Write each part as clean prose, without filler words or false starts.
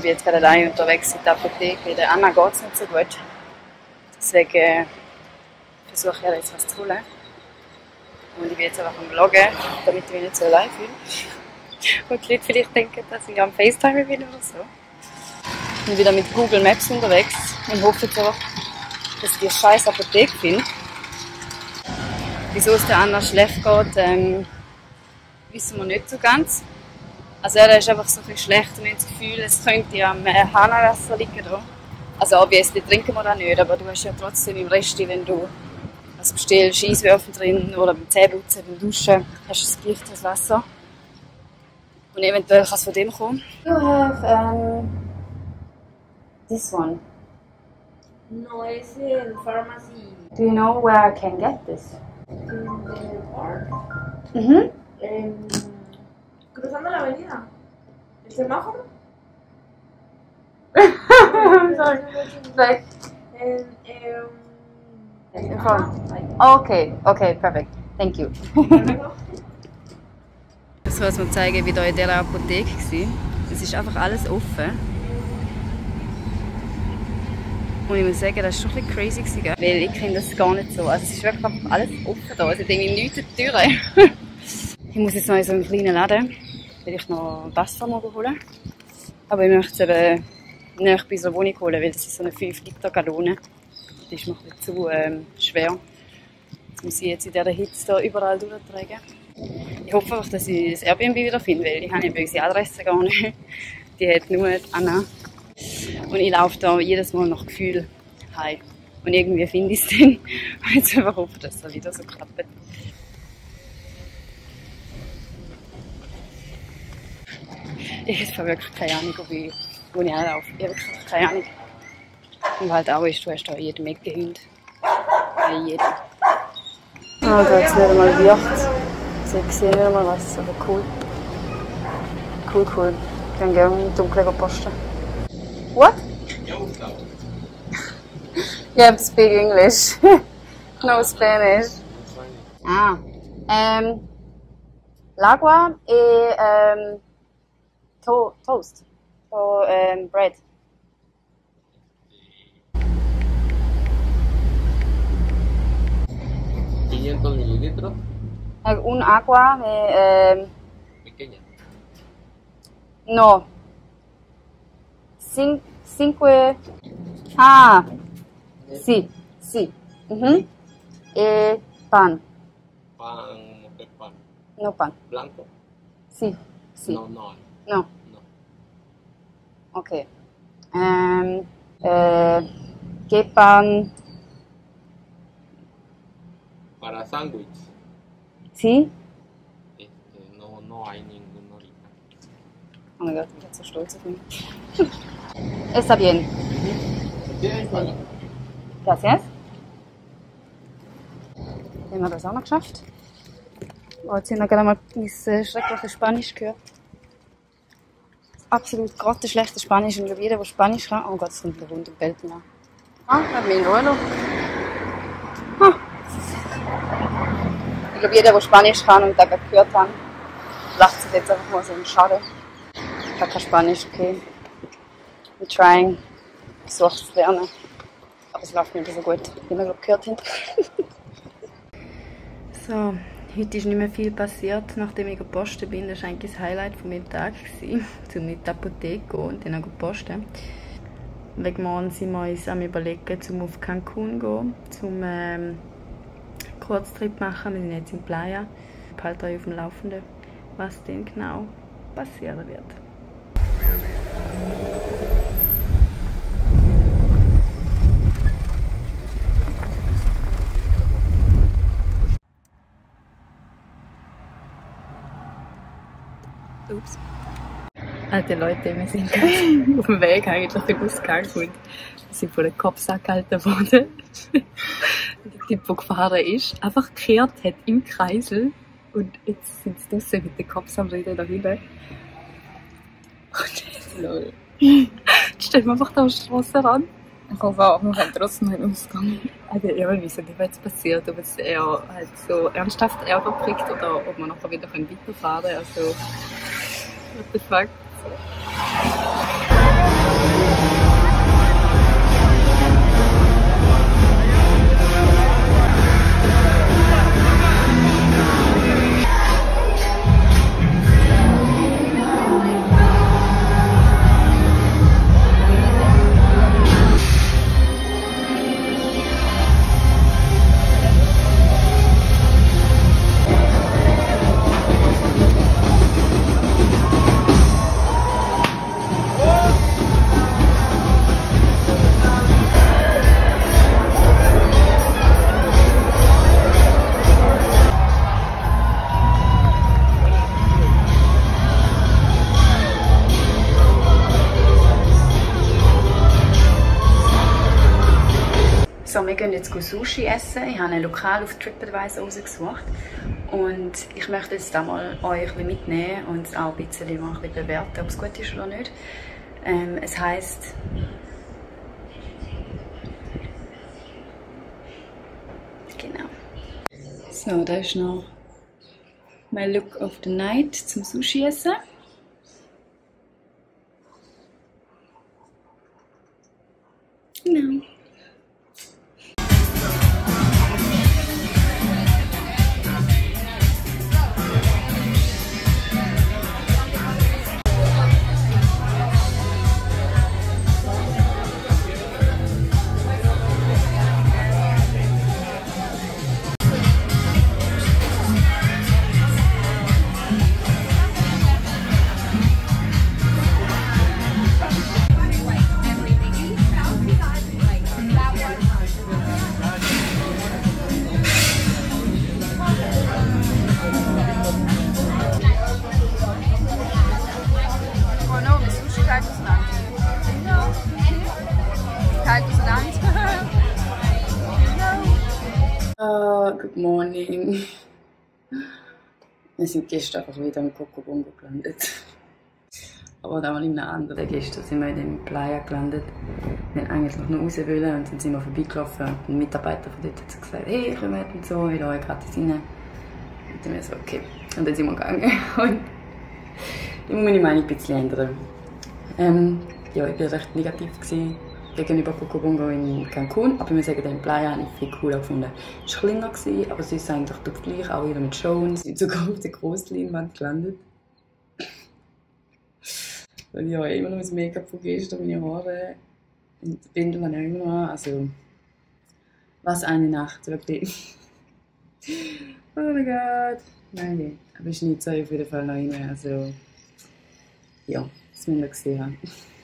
bin jetzt gerade allein unterwegs in der Apotheke. Der Anna geht es nicht so gut. Deswegen versuche ich jetzt was zu holen. Und ich bin jetzt einfach am Vloggen, damit ich mich nicht so allein fühle. Und die Leute vielleicht denken, dass ich am FaceTime bin oder so. Ich bin wieder mit Google Maps unterwegs und hoffe jetzt einfach, dass ich die scheiß Apotheke finde. Wieso es der Anna schlecht geht, wissen wir nicht so ganz. Also er ist einfach so viel schlecht und ich habe das Gefühl, es könnte am Hahnenwasser liegen da. Also obviously trinken wir das nicht, aber du hast ja trotzdem im Rest, wenn du was bestellst, Eiswürfel drin oder beim Zähneputzen, beim Duschen, hast du das gleiche das Wasser. Und eventuell kann es von dem kommen. You have this one. No, es en pharmacy. Do you know where I can get this? In the park. Mhm. Cruzando la avenida. ¿El semáforo? Sorry. Like, in front. Okay, okay, perfect. Thank you. Das soll mir zeigen, wie da in dieser Apotheke war. Es ist einfach alles offen. Und ich muss sagen, das war schon ein bisschen crazy, gell? Weil ich kenne das gar nicht so. Also es ist wirklich einfach alles offen da. Also irgendwie nichts an der Tür. Ich muss jetzt noch in so einen kleinen Laden, weil ich noch Wasser holen. Aber ich möchte es eben nicht bei so einer Wohnung holen, weil es ist so eine 5-Liter-Gallone. Die ist mir ein bisschen zu schwer. Das muss ich jetzt in dieser Hitze da überall durchtragen. Ich hoffe einfach, dass ich das Airbnb wieder finde, weil ich habe ja unsere Adresse gar nicht. Die hat nur Anna. Und ich laufe da jedes Mal nach Gefühl heim. Und irgendwie finde ich es dann. Und jetzt einfach hoffe, dass es wieder so klappt. Ich habe wirklich keine Ahnung, wo ich anlaufe. Ich habe wirklich keine Ahnung. Und halt auch ist, du hast da jede Ecke Hunde. Bei jedem. Ah, da ist nicht einmal Licht. Ich sehe nicht einmal was, aber cool. Cool. Ich kann gerne im Dunkeln posten. What? You have to speak English. No Spanish. Ah. L'agua e toast. Or bread. 500 mililitros. Un agua Pequeña. no. Cinque. Ah. Sí. Mhm. Pan. Pan, ¿qué pan? No pan. ¿Blanco? Sí. No, no. No. No. Okay. ¿Qué pan? Para sándwich. Sí. No hay ninguno ahorita. Oh mein Gott, ich bin so stolz auf mich. Está bien. Gracias. Haben wir das auch noch geschafft? Oh, jetzt haben wir gerade mal mein schreckliches Spanisch gehört. Absolut gerade schlechtes Spanisch. Und jeder, der Spanisch kann. Oh Gott, es kommt rund und bellt nach. Ah, hat mich in Ruhe lassen. Ich glaube, jeder, der Spanisch kann und das gehört hat, lacht sich jetzt einfach mal so in Schade. Ich habe kein Spanisch, okay. I'm trying. Ich versuche es zu lernen. Aber es läuft nicht so gut, wie wir gehört haben. So, heute ist nicht mehr viel passiert, nachdem ich gepostet bin. Das war eigentlich das Highlight von meinem Tag, um in die Apotheke zu gehen und dann posten. Wegen morgen sind wir uns am Überlegen, um auf Cancun zu gehen, um Kurztrip machen. Wir sind jetzt in Playa. Ich halte euch auf dem Laufenden, was denn genau passieren wird. Ups. Alte Leute, wir sind auf dem Weg eigentlich in den Ausgang und wir sind von den Cops angehalten worden. Der Typ, der gefahren ist, einfach gekehrt hat im Kreisel und jetzt sind sie draussen mit den Cops am Reden da hinten. Und jetzt stehen wir einfach da am Strassenrand. Ich hoffe auch, wir können trotzdem einen Ausgang. Also ich weiß nicht, was jetzt passiert, ob es eher halt so ernsthaft Ärger kriegt oder ob wir nachher wieder weiterfahren können. Also, what the fuck. Sushi essen. Ich habe ein Lokal auf TripAdvisor rausgesucht. Und ich möchte jetzt da mal euch mitnehmen und es auch ein bisschen mal bewerten, ob es gut ist oder nicht. Es heisst genau. So, da ist noch mein Look of the Night zum Sushi essen. Genau. Good morning. Wir sind gestern einfach wieder im Coco Bongo gelandet. Aber da mal in einem anderen. Gestern sind wir in dem Playa gelandet. Wir wollten eigentlich noch raus wollen und dann sind wir vorbeigelaufen. Und ein Mitarbeiter von dort hat gesagt, hey, kommt und so, ich lasse euch gratis rein. Und dann so, okay. Und dann sind wir gegangen. Und ich muss meine Meinung ein bisschen ändern. Ja, ich war recht negativ gegenüber Coco Bongo in Cancun, aber ich muss sagen, den Playa habe ich viel cooler gefunden. Es war kleiner, aber es ist eigentlich doch gleich, auch wieder mit Shows. Wir sind sogar auf der Grossleinwand gelandet. Weil ich habe immer noch ein Make-up von gestern, meine Haare und die Bindel habe ich immer noch an. Also, was eine Nacht, wirklich. Oh mein Gott. Nein, aber ich schneide es auf jeden Fall noch rein. Also, ja, das müssen wir gesehen haben.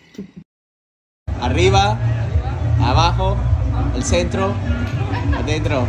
Arriba, abajo, el centro, adentro.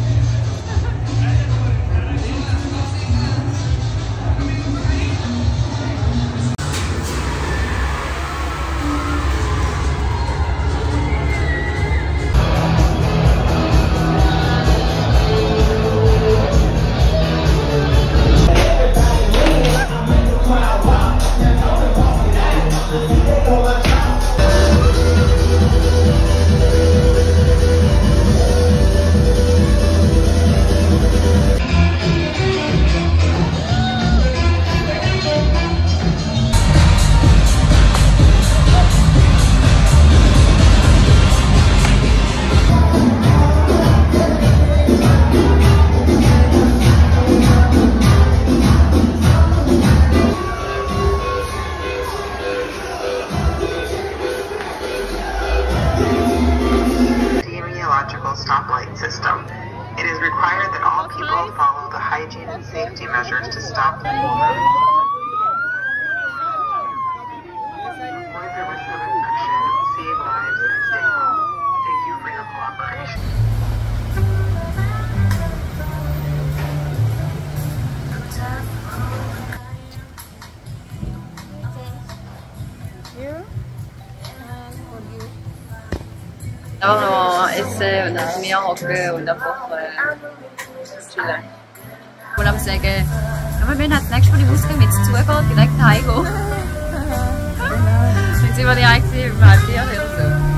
Stoplight system. It is required that all people follow the hygiene and safety measures to stop the movement. Avoid the risk of infection, save lives, and stay home. Thank you for your cooperation. Auch noch essen und auf mir hocken und einfach chillen. Und am sagen, aber wir haben das nächste Mal die Ausgang, wenn es zugeht, direkt heimgehen. Dann sind wir direkt um 3:30 oder so.